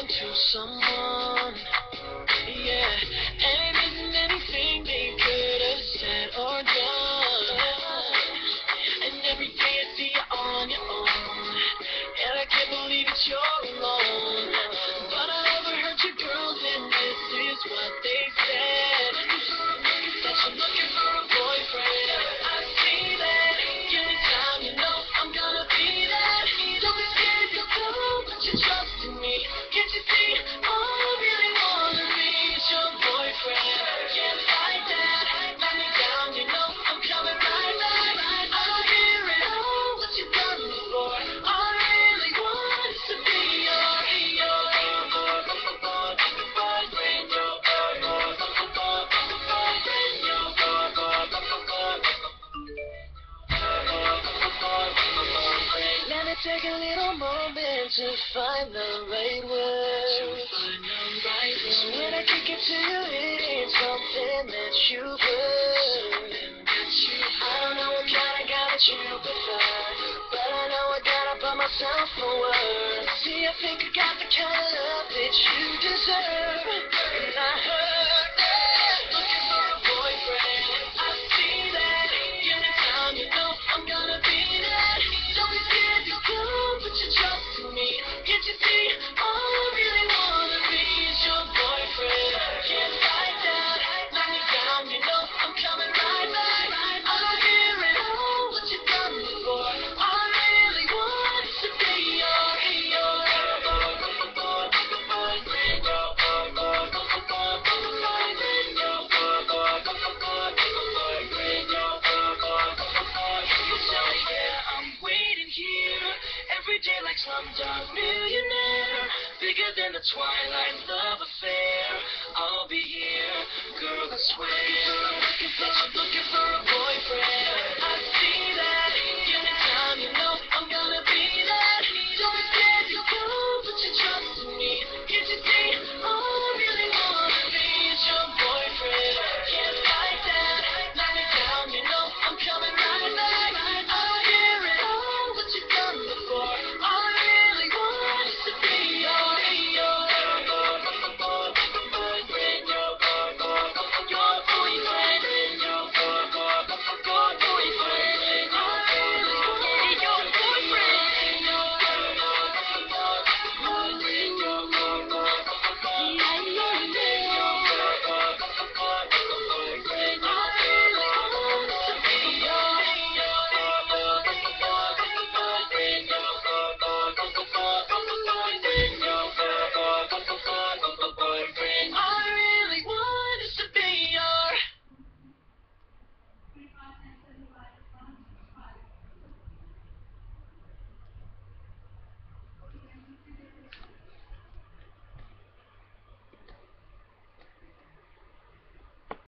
on to someone. Yeah, and it isn't anything they could have said or done. And every day I see you on your own, and I can't believe it's your alone. But I overheard your girls, and this is what they said. That you're looking for a boyfriend. I see that. Anytime you know I'm gonna be there. Don't be scared to go, put your trust in me. Can't you see? All I really wanna be is your boyfriend. Can't fight that. Let me down, you know I'm coming right back. I don't hear it all, what you done before. All I really want is to be your boyfriend, your Let me take a little moment to find the right word. So when I kick it to you, it ain't something that you put. I don't know what kind of guy that you prefer, but I know I gotta put myself forward. See, I think I got the kind of love that you deserve. And I heard that looking for a boyfriend. I see that. Anytime you know I'm gonna be there. Don't be scared to go, put your trust in me. Can't you see? All I really wanna be is your boyfriend. Can't fight that. Let me down, you know I'm coming right back. I don't hear it all, what you done before. All I really want is to be your boyfriend, yeah, I'm waiting here every day like Slumdog Millionaire. Bigger than the Twilight love affair. I'll be here, girl, I swear. That you're looking for a boyfriend. I